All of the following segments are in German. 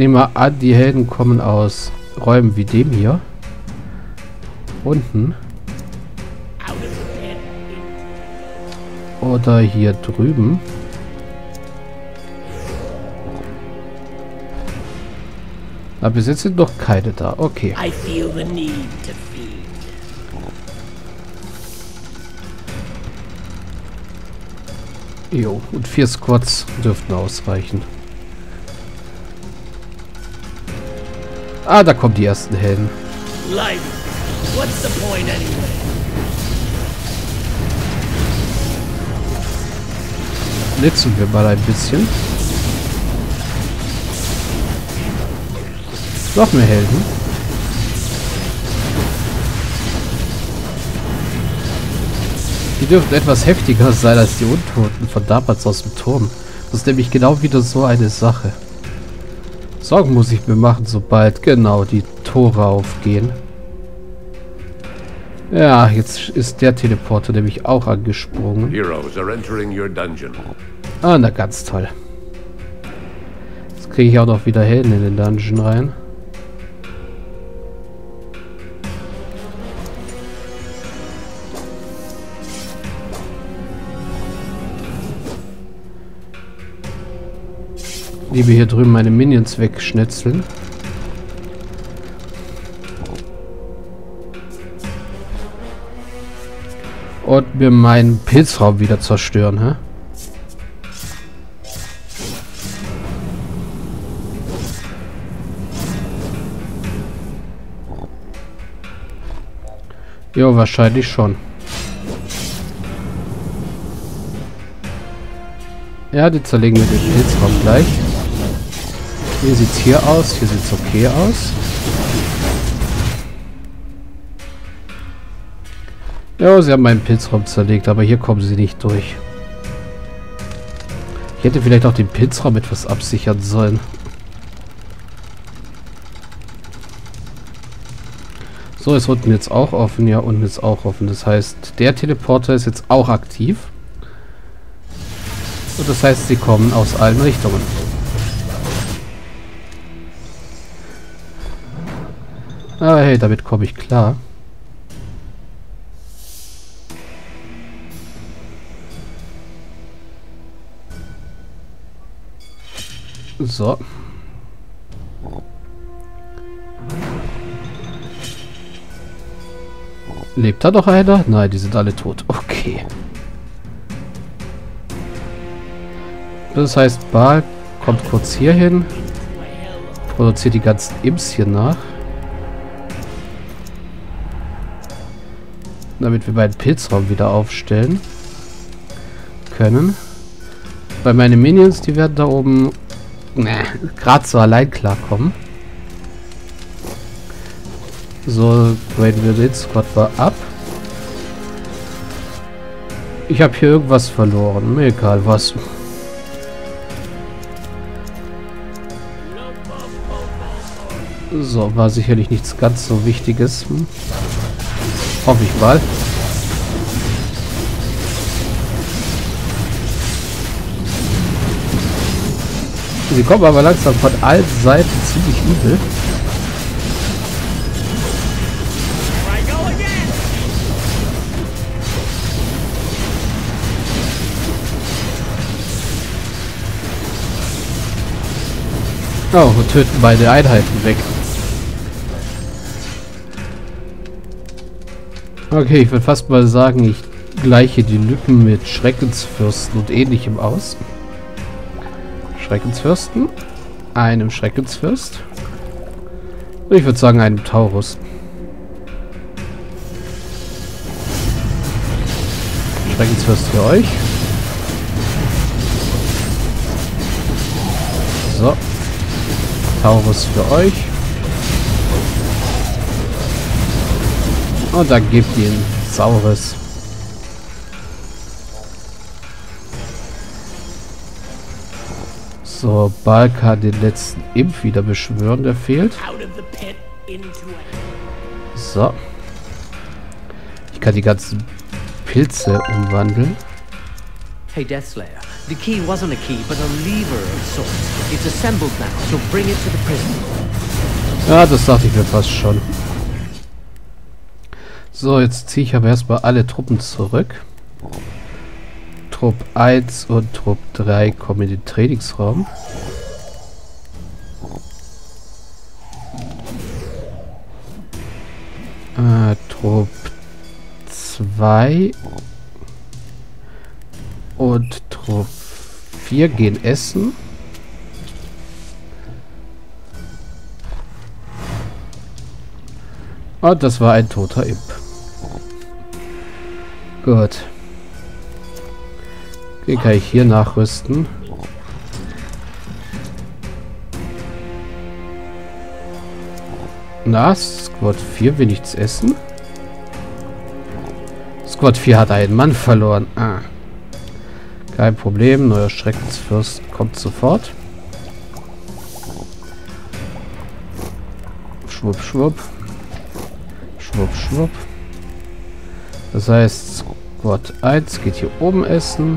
nehme an, die Helden kommen aus Räumen wie dem hier. Unten. Oder hier drüben. Aber bis jetzt sind noch keine da. Okay. Jo, und 4 Squads dürften ausreichen. Ah, da kommen die ersten Helden. Blitzen wir mal ein bisschen. Noch mehr Helden. Die dürften etwas heftiger sein als die Untoten von damals aus dem Turm. Das ist nämlich genau wieder so eine Sache. Sorgen muss ich mir machen, sobald genau die Tore aufgehen. Ja, jetzt ist der Teleporter nämlich auch angesprungen. Ah, na ganz toll. Jetzt kriege ich auch noch wieder Helden in den Dungeon rein. Liebe hier drüben meine Minions wegschnetzeln. Und mir meinen Pilzraum wieder zerstören, hä? Jo, wahrscheinlich schon. Ja, die zerlegen wir den Pilzraum gleich. Hier sieht's hier aus, hier sieht's okay aus. Ja, sie haben meinen Pilzraum zerlegt, aber hier kommen sie nicht durch. Ich hätte vielleicht auch den Pilzraum etwas absichern sollen. So, ist unten jetzt auch offen. Ja, unten ist auch offen. Das heißt, der Teleporter ist jetzt auch aktiv. Und das heißt, sie kommen aus allen Richtungen. Ah, hey, damit komme ich klar. So. Lebt da noch einer? Nein, die sind alle tot. Okay. Das heißt, Baal kommt kurz hier hin. Produziert die ganzen Imps hier nach. Damit wir meinen Pilzraum wieder aufstellen können. Weil meine Minions, die werden da oben gerade so allein klarkommen. So, graden wir den Squad mal ab. Ich habe hier irgendwas verloren. Mir egal was. So, war sicherlich nichts ganz so Wichtiges. Hoffe ich mal. Sie kommen aber langsam von allen Seiten ziemlich übel. Oh, und töten beide Einheiten weg. Okay, ich würde fast mal sagen, ich gleiche die Lücken mit Schreckensfürsten und ähnlichem aus. Schreckensfürsten, einem Schreckensfürst. Ich würde sagen, einem Taurus. Schreckensfürst für euch. So. Taurus für euch. Und dann gebt ihr ein Saures. So, Baal kann den letzten Imp wieder beschwören, der fehlt. So. Ich kann die ganzen Pilze umwandeln. Hey Deathslayer, The key wasn't a key, but a lever of sorts. It's assembled now, so bring it to the prison. Ja, das dachte ich mir fast schon. So, jetzt ziehe ich aber erstmal alle Truppen zurück. Trupp 1 und Trupp 3 kommen in den Trainingsraum. Trupp 2 und Trupp 4 gehen essen. Und das war ein toter Imp. Gut. Den kann ich hier nachrüsten. Na, Squad 4 will nichts essen. Squad 4 hat einen Mann verloren. Ah. Kein Problem, neuer Schreckensfürst kommt sofort. Schwupp, schwupp. Schwupp, schwupp. Das heißt, Squad 1 geht hier oben essen.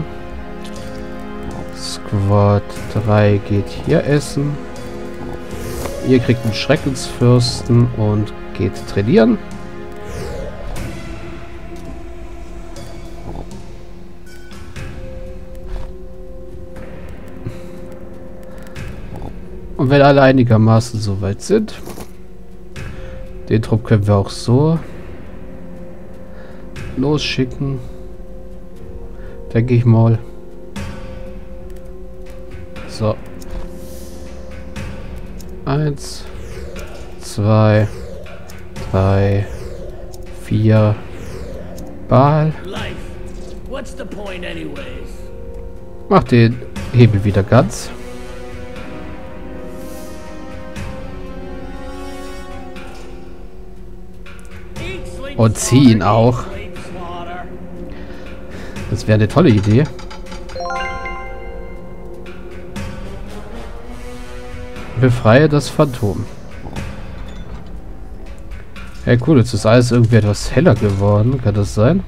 Squad 3 geht hier essen. Ihr kriegt einen Schreckensfürsten und geht trainieren. Und wenn alle einigermaßen soweit sind, den Trupp können wir auch so losschicken, denke ich mal. So. 1, 2, 3, 4. Bal. Mach den Hebel wieder ganz. Und zieh ihn auch. Das wäre eine tolle Idee. Befreie das Phantom. Hey, cool, jetzt ist alles irgendwie etwas heller geworden. Kann das sein?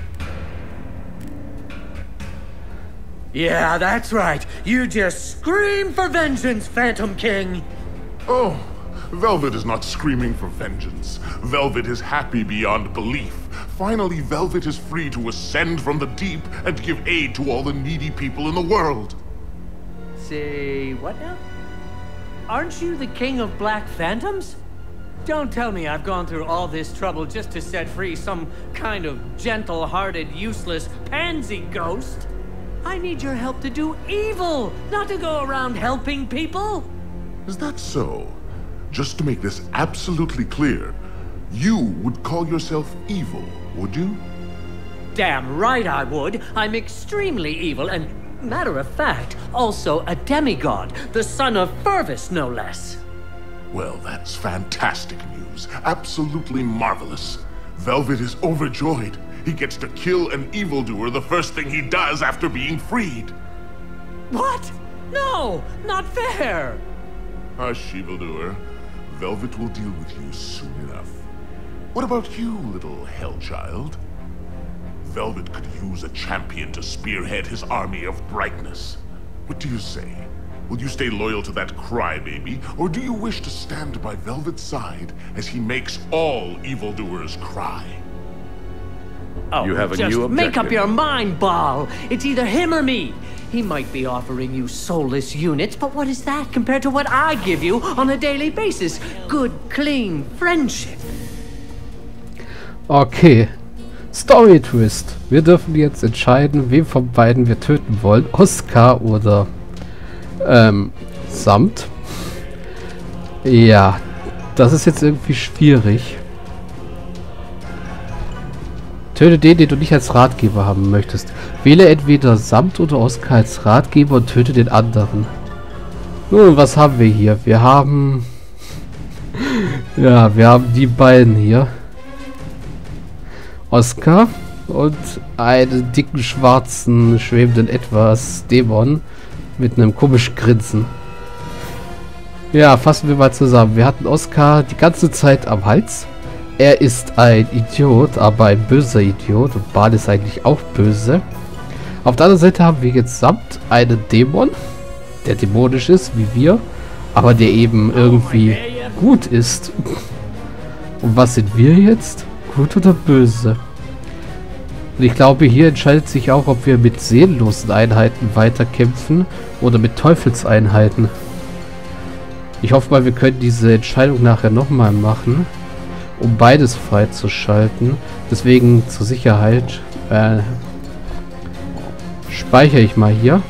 Yeah, that's right. You just scream for vengeance, Phantom King. Oh, Velvet is not screaming for vengeance. Velvet is happy beyond belief. Finally, Velvet is free to ascend from the deep and give aid to all the needy people in the world. Say, what now? Aren't you the king of black phantoms? Don't tell me I've gone through all this trouble just to set free some kind of gentle-hearted, useless pansy ghost. I need your help to do evil, not to go around helping people. Is that so? Just to make this absolutely clear, you would call yourself evil, would you? Damn right I would. I'm extremely evil and, matter of fact, also a demigod, the son of Fervus, no less. Well, that's fantastic news. Absolutely marvelous. Velvet is overjoyed. He gets to kill an evildoer the first thing he does after being freed. What? No, not fair. Hush, evildoer. Velvet will deal with you soon enough. What about you, little hellchild? Velvet could use a champion to spearhead his army of brightness. What do you say? Will you stay loyal to that crybaby, or do you wish to stand by Velvet's side as he makes all evildoers cry? Oh, You have a just new objective. make up your mind, Baal. It's either him or me. He might be offering you soulless units, but what is that compared to what I give you on a daily basis? Good, clean friendship. Okay. Story Twist. Wir dürfen jetzt entscheiden, wen von beiden wir töten wollen. Oskar oder Samt. Ja, das ist jetzt irgendwie schwierig. Töte den, den du nicht als Ratgeber haben möchtest. Wähle entweder Samt oder Oskar als Ratgeber und töte den anderen. Nun, was haben wir hier? Wir haben... ja, wir haben die beiden hier. Oskar und einen dicken, schwarzen, schwebenden etwas Dämon mit einem komischen Grinsen. Ja, fassen wir mal zusammen. Wir hatten Oskar die ganze Zeit am Hals. Er ist ein Idiot, aber ein böser Idiot. Und Baal ist eigentlich auch böse. Auf der anderen Seite haben wir jetzt samt einen Dämon, der dämonisch ist, wie wir, aber der eben irgendwie gut ist. Und was sind wir jetzt? Gut oder böse? Und ich glaube, hier entscheidet sich auch, ob wir mit seelenlosen Einheiten weiterkämpfen oder mit Teufelseinheiten. Ich hoffe mal, wir können diese Entscheidung nachher nochmal machen, um beides freizuschalten. Deswegen zur Sicherheit speichere ich mal hier.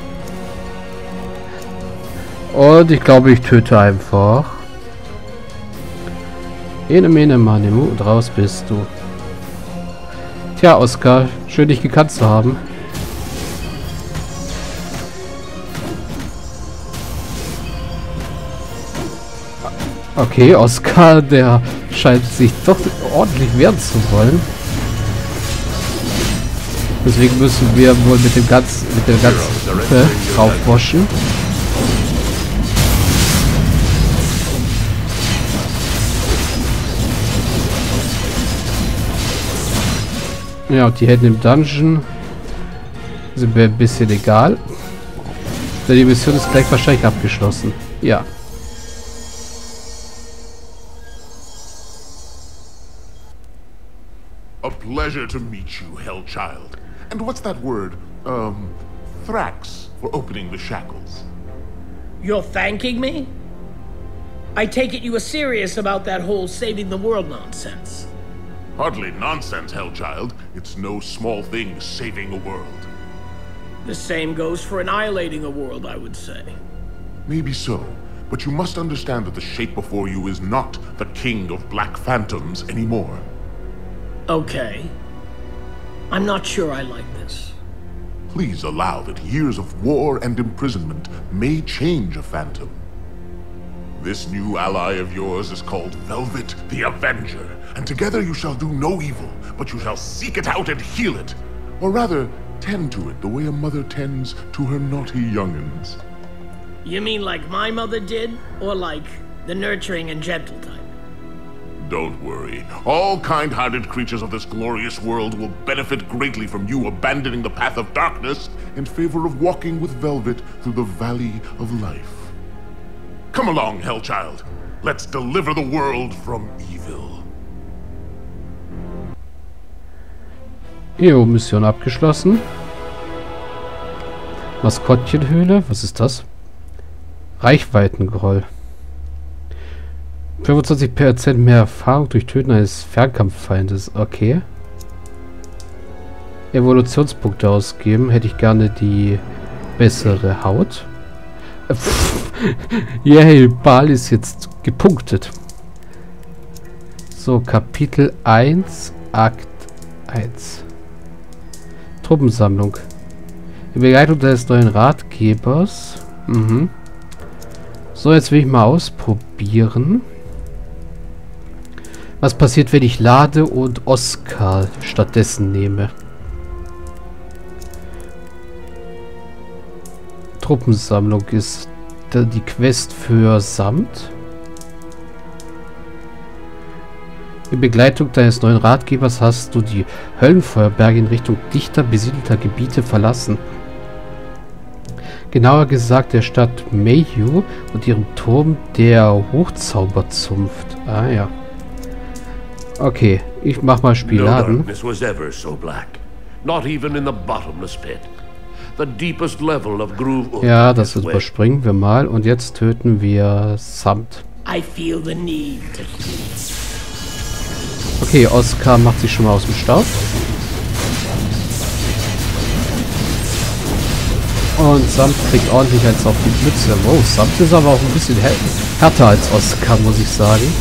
Und ich glaube, ich töte einfach. Ene mene manemu, und raus bist du. Tja, Oskar, schön dich gekannt zu haben. Okay, Oskar, der scheint sich doch ordentlich wehren zu wollen. Deswegen müssen wir wohl mit der ganzen Truppe draufwaschen. Ja, und die Helden im Dungeon sind mir ein bisschen egal. Denn die Mission ist gleich wahrscheinlich abgeschlossen. Ja. A pleasure to meet you, Hellchild. And what's that word? Thrax, for opening the shackles. You're thanking me? I take it you were serious about that whole saving the world nonsense. Hardly nonsense, Hellchild. It's no small thing saving a world. The same goes for annihilating a world, I would say. Maybe so, but you must understand that the shape before you is not the king of Black Phantoms anymore. Okay. I'm not sure I like this. Please allow that years of war and imprisonment may change a phantom. This new ally of yours is called Velvet the Avenger, and together you shall do no evil, but you shall seek it out and heal it. Or rather, tend to it the way a mother tends to her naughty young'uns. You mean like my mother did? Or like the nurturing and gentle type? Don't worry. All kind-hearted creatures of this glorious world will benefit greatly from you abandoning the path of darkness in favor of walking with Velvet through the Valley of Life. Come along, Hellchild. Let's deliver the world from evil. Jo, Mission abgeschlossen. Maskottchenhöhle, was ist das? Reichweitengroll. 25% mehr Erfahrung durch Töten eines Fernkampffeindes. Okay. Evolutionspunkte ausgeben. Hätte ich gerne die bessere Haut. Yay, Bal ist jetzt gepunktet. So, Kapitel 1, Akt 1. Truppensammlung. In Begleitung des neuen Ratgebers. So, jetzt will ich mal ausprobieren. Was passiert, wenn ich lade und Oskar stattdessen nehme? Truppensammlung ist die Quest für Samt. In Begleitung deines neuen Ratgebers hast du die Höllenfeuerberge in Richtung dichter besiedelter Gebiete verlassen. Genauer gesagt der Stadt Mayhew und ihrem Turm der Hochzauberzunft. Ah ja. Okay, ich mach mal Spiel laden. Ja, das überspringen wir mal. Und jetzt töten wir Samt. Okay, Oskar macht sich schon mal aus dem Staub. Und Samt kriegt ordentlich eins auf die Mütze. Wow, Samt ist aber auch ein bisschen härter als Oskar, muss ich sagen.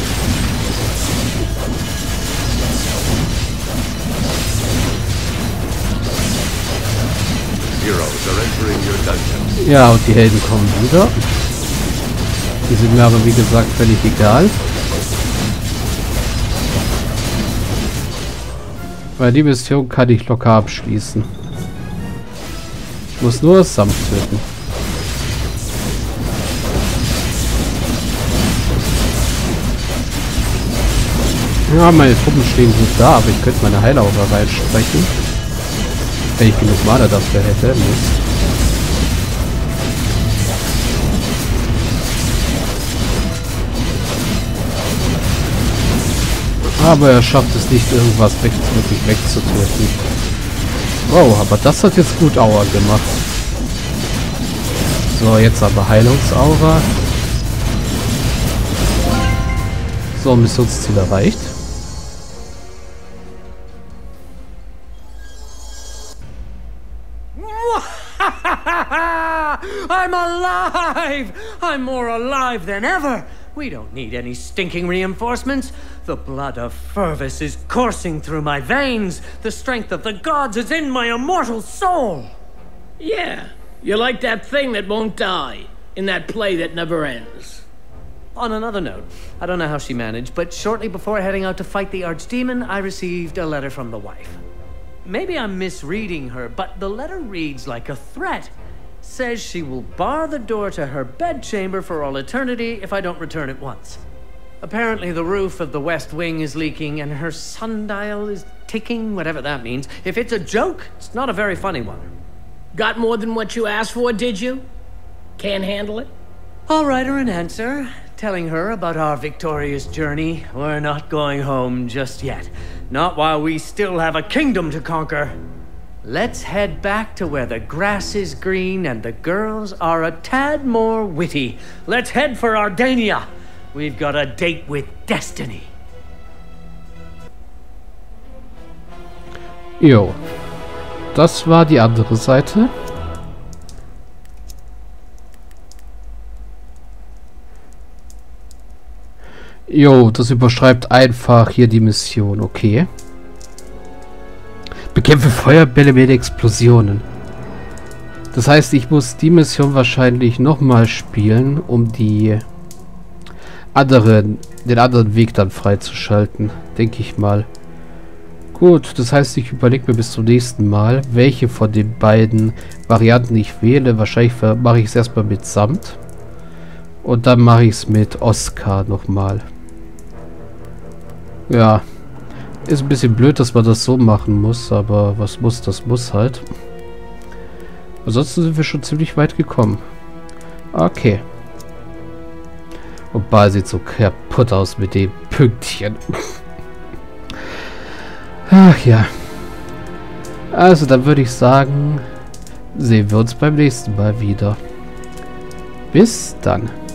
Ja, und die Helden kommen wieder. Die sind mir aber wie gesagt völlig egal. Weil die Mission kann ich locker abschließen. Ich muss nur das Samt töten. Ja, meine Truppen stehen gut da, aber ich könnte meine Heilaura reinsprechen. Wenn ich genug Mana dafür hätte. Mist. Aber er schafft es nicht, irgendwas wirklich wegzutöten. Wow, aber das hat jetzt gut Aua gemacht. So, jetzt aber Heilungsaura. So, Missionsziel erreicht. I'm alive! I'm more alive than ever! We don't need any stinking reinforcements. The blood of Fervus is coursing through my veins. The strength of the gods is in my immortal soul. Yeah, you're like that thing that won't die, in that play that never ends. On another note, I don't know how she managed, but shortly before heading out to fight the Archdemon, I received a letter from the wife. Maybe I'm misreading her, but the letter reads like a threat. Says she will bar the door to her bedchamber for all eternity if I don't return at once. Apparently the roof of the West Wing is leaking and her sundial is ticking, whatever that means. If it's a joke, it's not a very funny one. Got more than what you asked for, did you? Can't handle it? I'll write her an answer, telling her about our victorious journey. We're not going home just yet. Not while we still have a kingdom to conquer. Let's head back to where the grass is green and the girls are a tad more witty. Let's head for Ardania. We've got a date with destiny. Jo. Das war die andere Seite. Jo, das überschreibt einfach hier die Mission. Okay. Bekämpfe Feuerbälle mit Explosionen. Das heißt, ich muss die Mission wahrscheinlich nochmal spielen, um den anderen Weg dann freizuschalten. Denke ich mal. Gut, das heißt, ich überlege mir bis zum nächsten Mal, welche von den beiden Varianten ich wähle. Wahrscheinlich mache ich es erstmal mit Samt. Und dann mache ich es mit Oscar nochmal. Ja. Ist ein bisschen blöd, dass man das so machen muss, aber was muss, das muss halt. Ansonsten sind wir schon ziemlich weit gekommen. Okay. Wobei sieht so kaputt aus mit dem Pünktchen. Ach ja. Also dann würde ich sagen, sehen wir uns beim nächsten Mal wieder. Bis dann.